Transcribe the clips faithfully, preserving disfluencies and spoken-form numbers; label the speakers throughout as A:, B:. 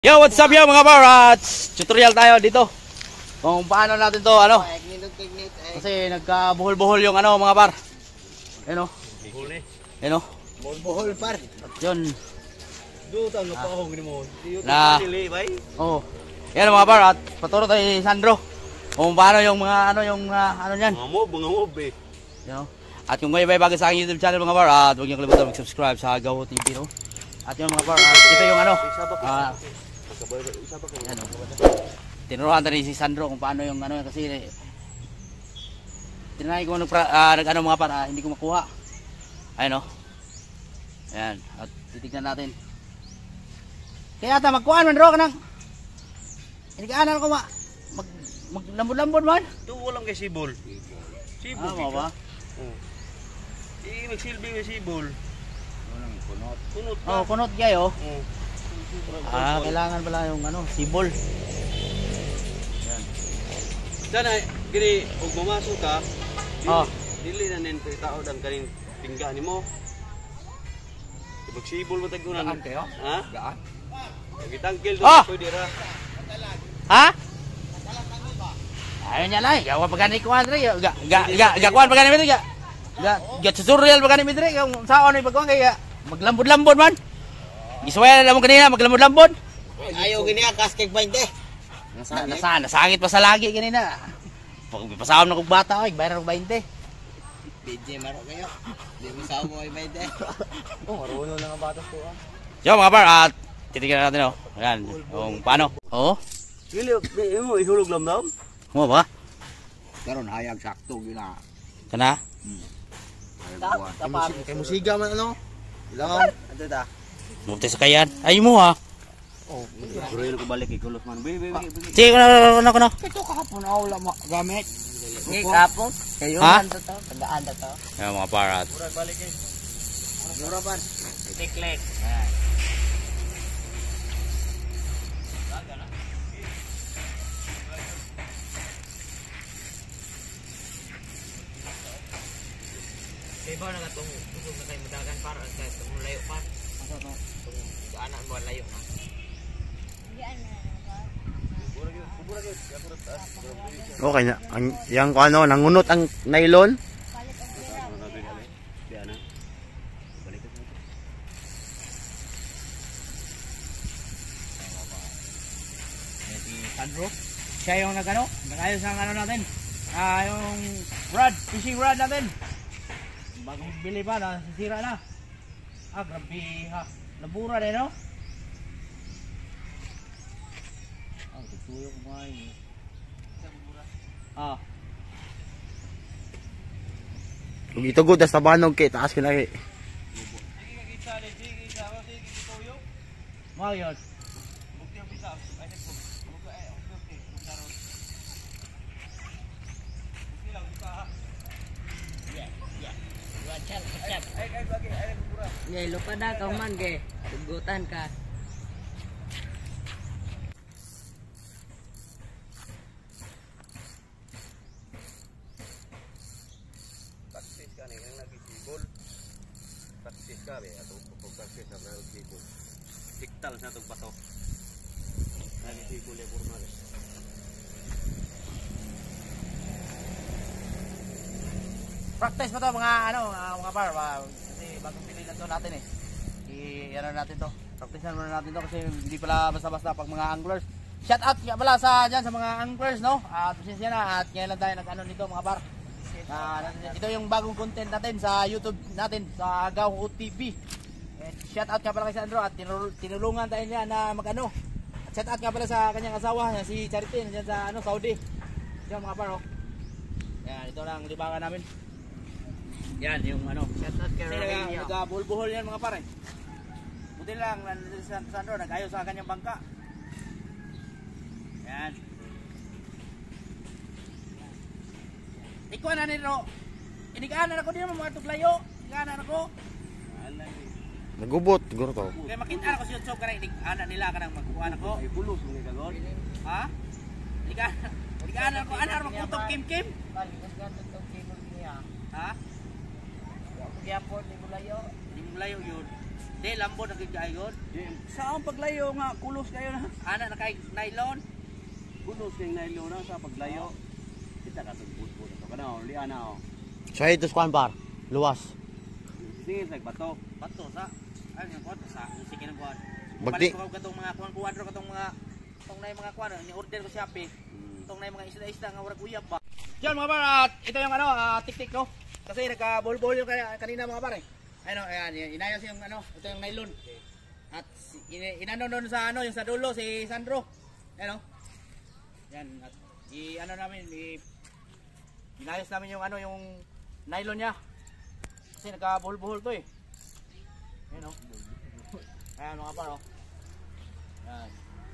A: Yo, what's up yo mga parats? Tutorial tayo dito kung paano natin to ano. Kasi nagkabuhol-buhol yung ano mga par. Ayun oh. Ayun oh.
B: Buhol par.
A: Yun.
B: Duta no pa ako mo.
A: Na. Oh. Yan mga par at paturo tayo ni Sandro kung paano yung mga ano yung uh, ano niyan.
B: Mga mob, mga mob eh.
A: Yan oh. At kung kayo ba bago sa aking YouTube channel mga par, at huwag niyo kalimutan mag-subscribe sa Gawo T V no. At yung mga par, at ito yung ano. Ah, Yan, oh. Tinuruan tayo si Sandro kung paano yung ano kasi tinanay ko nag, uh, nag ano mga para hindi ko makuha. Ayun oh. Ayan, at titignan natin. Kaya ata magkuhan man ro kanang. Hindi ka ana ko ma mag maglambod-lambod man.
B: Tuwo lang kay sibol. Sibol
A: ah, ba?
B: Oh. I magsilbi kay sibol.
A: Unang kunot.
B: Kunot.
A: Oh, kunot gay oh.
B: Oh.
A: Ah, kailangan pala yung ano, sibol. Yan.
B: Sana gini og mamasok ka.
A: Oh.
B: Dili na nen tao dan kaning tingga nimo. Ibig sibol mo tag kunan.
A: kayo?
B: Ha?
A: Gaan.
B: Gitangkil do
A: Oh!
B: pwede ra.
A: Ha? Ayun niya lang, gawa pa gani ko Andre, ga ga ga ga kuan pa gani ga. Ga ga tutorial pa gani midre kung saon ni pagkuan kay maglambod-lambod man. Giswela na mo kanina, maglambod-lambod.
B: Ayaw gini kas kay twenty.
A: Nasa nasa nasangit pa sa lagi kanina. Pag pasawom na kog bata, ay bayar og twenty.
B: D J maro kayo. Di mo sa mo ay twenty.
A: Oh, marunong na ang bata ko. Yo mga par, at titignan natin oh. Ayan, kung paano. Oo.
B: Dili mo ihulog lamdam.
A: Mo ba?
B: Karon hayag sakto gina.
A: Kana?
B: Kay musiga man ano? Ilang? Adto ta.
A: Mutay sa kayan. Ay mo ha.
B: Oh, puro ko balik kay kulos man. Be be be.
A: Sige, kuno kuno kuno.
B: Ito kahapon aw la gamit.
C: Ni kapon, kayo
A: Ha?
C: man to to, tagaan to to.
A: Ayan mga par, at
B: Murag balik kay. Mura pan.
C: Tiklek. Kaya ba nagatong usog na kayo mudagan para sa layo pa? Asa to? Anak mo layo na.
D: Okay na. Ang yang ano, nangunot ang nylon.
A: si Sandro. Siya yung nagano, nagayos ng ano natin. Ah, yung rod, fishing rod natin. Bagong bili pa, nasisira na. Ah, grabe ha. Nabura din, no? Ah, tutuyo ko mga yun. Ah.
D: Kung itugod sa tabanog kay taas ka na kay.
A: Mga yun.
C: Yay, lupa na ka man ge. Tugutan ka.
B: Praktis ka ni nang nagisibol. Praktis ka be ato pag praktis na nagisibol. Tiktal sa tong pato. Nagisibol ya formal.
A: Practice pa to mga ano, uh, mga par, uh, kasi bagong pili na to natin eh. I-ano natin to. Practicean muna natin to kasi hindi pala basta-basta pag mga anglers. Shout out nga pala sa diyan sa mga anglers, no? At pasensya na at ngayon lang tayo nag-ano nito mga par. Uh, ito yung bagong content natin sa YouTube natin sa Gawo T V. And shout out nga pala kay Sandro at tinul tinulungan tayo niya na mag-ano. At shout out nga pala sa kanyang asawa si Charity nandiyan sa ano Saudi. Yan mga par, oh. Yan, ito lang libangan namin. Yan yung ano.
C: Shoutout kay Romeo.
A: Nagabulbuhol yan mga pare. Buti lang nandito si Sandro nag-ayos sa kanyang bangka. Yan. Ikaw na nito. Inigaan ako din mga tuglayo. Inigaan ako.
D: Nagubot siguro to.
A: Kaya makita ako si YouTube kanang inigaan nila kanang magkuhan ako.
B: Ay pulos mo ni kagon.
A: Ha? Inigaan. Inigaan ako ana magkutob kim-kim.
C: Balik ka to kimo niya.
A: Ha?
C: Gyapon ni Mulayo.
A: Hindi mo layo yun. Di lambo na kay gayod.
B: Saan paglayo nga kulos kayo na?
A: Ana na kay nylon.
B: Kulos kay nylon na sa paglayo. Kita ka tugbo na to kana uli ana oh.
D: So ito kuan par, luwas.
B: Singil sa bato.
A: Bato sa ay nga kwarto sa sige nang kuan.
D: Bagdi.
A: Balik ko katong mga kuan kuadro katong mga tong nay mga kuan ni order ko sa Shopee. Tong nay mga isda-isda nga warag uyab ba. Yan mga par, at ito yung ano, uh, tik-tik no. Kasi nagka-bol-bol yung kanina mga par eh. Ano, ayan, inayos yung ano, ito yung nylon. At in, inano doon sa ano, yung sa dulo si Sandro. Ano? Yan, at i ano namin, i inayos namin yung ano, yung nylon niya. Kasi nagka-buhol-buhol to eh. Ayan oh. Ayan mga par oh. Yan.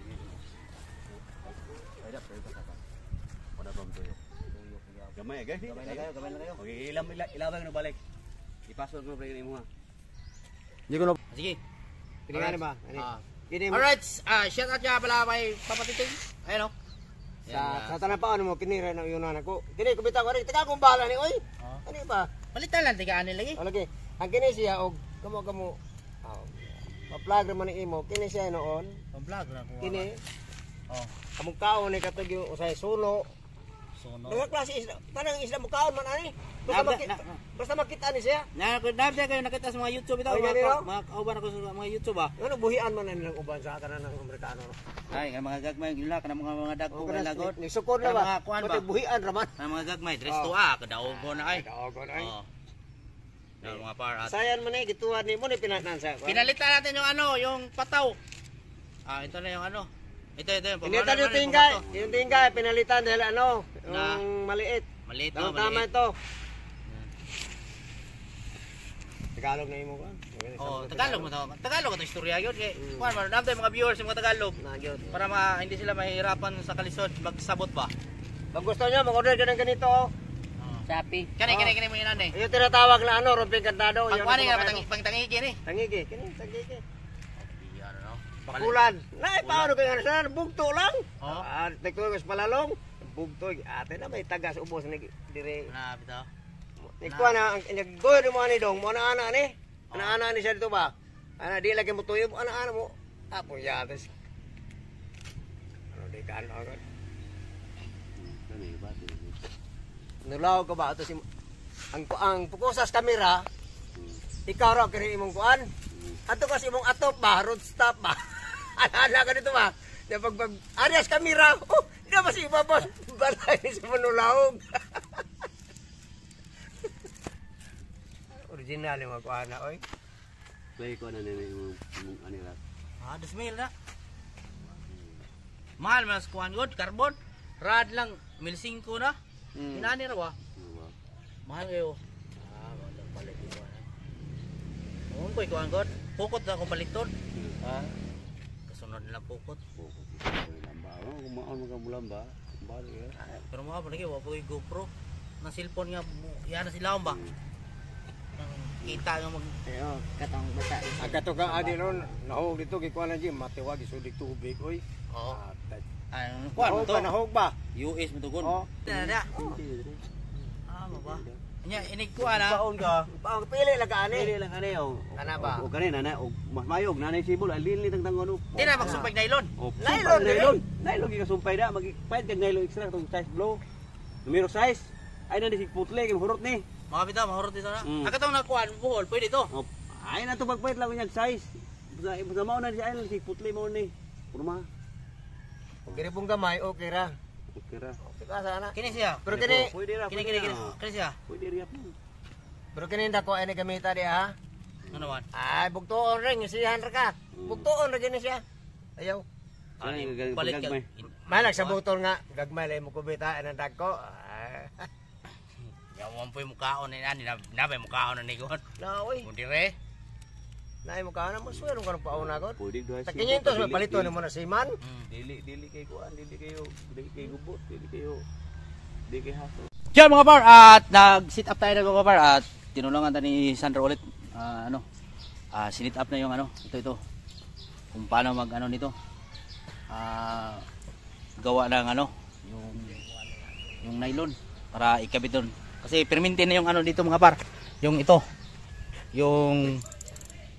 A: Pwede, pwede pa sa pa. Wala bang tuyo?
B: Gamay guys.
A: Gamay na kayo, gamay na kayo.
B: Okay, ilam ilabang na balik. Ipasok ko break mo ha.
D: Hindi ko na
A: Sige.
C: Piningani ba? Ani.
A: Ah.
C: Kini mo
A: Alright, ah, shout out nga pala kay Papa Titing. Ayun oh.
C: sa sa tanan pa ano mo kinira na yun ako. Kini kubita ko rin. Taga kong bala ni oy.
A: Oh.
C: Ano ba?
A: Palitan lang tigaan lagi.
C: O lagi. Ang kini siya og kamo kamo. Oh. Pa-plug man ni imo. Kini siya noon.
A: Pang-vlog na ko.
C: Kini
A: Oh,
C: among kaon ni katog yung usay suno.
A: suno.
C: Mga klase isda. Tanang isda mo kaon man ani. Basta
A: Nabda-
C: makita.
A: na-
C: Basta makita ni siya.
A: Na ko dapat kayo nakita sa mga YouTube ito,
C: Ay,
A: mga,
C: ganito?
A: mga kauban ako sa mga YouTube ah.
C: Ano buhian man ani ng uban sa kanan ng Amerikano. No?
A: Ay, ang mga gagmay gila kana mga mga dagko
C: O
A: kay
C: kana
A: lagot.
C: ni sukod na
A: Kana
C: ba?
A: mga kuan ba?
C: Pati buhian ra man.
A: Ang mga gagmay dress
C: Oh.
A: to ah, kadaog ko na ay.
C: Daogon ay.
A: Oh. Yan mga par at
C: Sayan man ni gituan ni mo ni pinatnan sa.
A: pinalitan natin yung ano, yung pataw. Ah, ito na yung ano. Ito ito yung
C: Pinalitan
A: pamana-
C: yung tingkay.
A: pamato.
C: Yung tingkay pinalitan dahil ano,
A: Na?
C: yung maliit.
A: Maliit
C: Tama,
A: no,
C: tama
A: maliit.
C: ito. Tagalog na imo ka.
A: Oh, Tagalog mo to. Tagalog ito istorya yun. Kay,
C: Mm.
A: kuan man, dami mga viewers yung mga Tagalog.
C: Na gyud.
A: Para ma, hindi sila mahihirapan sa kalisod magsabot ba.
C: Pag gusto niyo mag-order ka ng ganito, oh.
A: Shopee. Kani
C: Oh.
A: kani kani mo yun ani.
C: Yung tinatawag na ano, romping kantado.
A: Pag
C: yun
A: kuan
C: ang
A: nga
C: kumakain
A: patang pangtangigi ni.
C: mo. Tangigi, kini, tangigi.
A: Ano no?
C: Bakulan. Nay, paano kayo ano sa bugto lang?
A: Oh.
C: Ah, tekno ko palalong. Bugto, ate na may tagas ubos ni dire.
A: Na bitaw.
C: Ni kuan na ang naggoy mo ani dong, mo na ana ni. Ana ana ni siya dito ba? Ana di lagi mo tuyo, ana ana mo. Apo yates. Ano di kan agad.
B: Kani ba?
C: Nulaw ko ba ito si ang ang pukusas kamera. Ikaw ra kini imong kuan. Ato kasi imong atop ba, road stop ba. Ana ka dito ba? Na pag pag arias kamera. Oh, di ba si babas balay ni sa manulawog. Original yung mga kuan na oy.
B: Play ko na nini mo ano ra.
A: Ah, dos mil na. Mahal mas kuan god carbon. Rad lang mil singko na.
C: Hmm.
A: Inani ra ba? Mahal kayo. Ah, wala palit ito. Oh, koy kuan god. Pukot na akong paliton. Ah. Kasunod na lang pukot.
B: Lamba. Oh, kumaon mga bulamba. Bali ya.
A: Pero mga pa lagi wa po yung GoPro. Na cellphone nga bu- yan na sila ba? Nang kita nga mag
C: Ayo,
A: katang bata.
C: aga to ka adi ron, nahog dito kay kuan na di matiwag isudik tubig oy.
A: Oo.
C: Ah,
A: Ay, kuan mo
C: nahog
A: to.
C: ba nahog ba?
A: U S mo to gun.
C: Oh.
A: Na na. Ah, mo ba? Nya inig kuan ah.
B: Kaon ka.
C: Pa pili lang ka ani.
B: Dili lang ani oh.
C: Ana ba?
B: O kanina na og mas mayog nanay sibol alili tang tangon.
A: Di na magsumpag nylon.
B: Oh,
C: Nylon,
B: nylon. Nylon gi kasumpay da magipait kag nylon extra tong size blow. Numero size. Ay na di putle kay hurot ni.
A: Mga bitaw, mahurot dito na.
B: Mm.
A: Akatong na kuan buhol, pwede to.
B: Oh, ay na to pagpait lang yung size. Sa sa mao na di ay si putle mo ni. Purma.
C: Kini pong gamay okay ra.
B: Okay ra.
C: Okay ka sana.
A: Kini siya.
C: Pero kini
B: Pwede ra.
A: Kini
B: pwede
A: kini
B: ra.
A: kini. Kini siya.
B: Pwede ra po.
C: pero kini dako ani gamita di ha.
A: Ano man?
C: Ay bugtuon ring siyan ra ka. Bugtuon ra gini siya. Ayaw.
B: Ay,
A: Ani
B: gagang-
A: palit ka.
B: gagmay.
C: Malag sa butol nga gagmay lay mo kubita anang dagko. Ay.
A: Yawan po yung mukhaon ni ani na nabay mukhaon na ni gon.
C: Na oy.
A: Kundi re.
C: Nay mo ka na mo suwero ka pauna ko.
B: Pwede duha.
C: Sa kinyentos may palito ni mo na siman.
A: Mm.
B: Dili dili kay kuan, dili kayo, dili kay gubot, dili kayo. Dili kay haso.
A: Yan mga par, at nag-sit up tayo na mga par at tinulungan tayo ni Sandro ulit. Ah, ano? Ah, sinit up na yung ano, ito ito. Kung paano mag ano nito. Ah, gawa ng ano, yung yung nylon para ikabit doon. Kasi perminti na yung ano dito mga par. Yung ito. Yung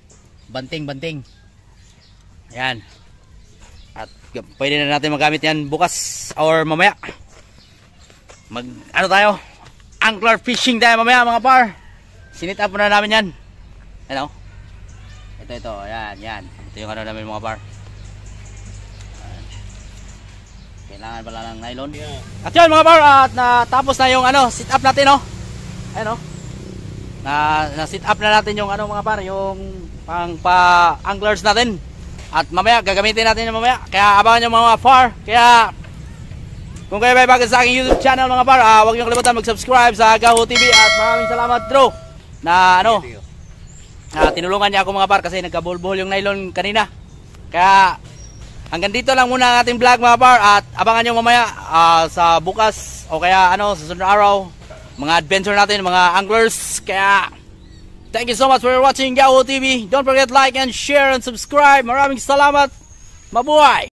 A: banting-banting. Yan. At pwede na natin magamit yan bukas or mamaya. Mag ano tayo? Angler fishing tayo mamaya mga par. Sinit up na namin yan. Ano? Ito ito, yan, yan. Ito yung ano namin mga par. Yan. Kailangan pala ng nylon. At yun mga par, at natapos na yung ano, sit up natin, no? Ayun, no? Na, na sit up na natin yung ano mga par, yung pang pa anglers natin. At mamaya gagamitin natin yung mamaya. Kaya abangan nyo mga par. Kaya kung kayo may bago sa aking YouTube channel mga par, uh, huwag nyo kalimutan mag-subscribe sa Gaho T V. At maraming salamat Drew na ano, uh, tinulungan niya ako mga par kasi nagkabuhol-buhol yung nylon kanina. Kaya hanggang dito lang muna ang ating vlog mga par. At abangan nyo mamaya uh, sa bukas o kaya ano sa sunod araw mga adventure natin mga anglers. Kaya thank you so much for watching Gaho T V. Don't forget like and share and subscribe. Maraming salamat. Mabuhay!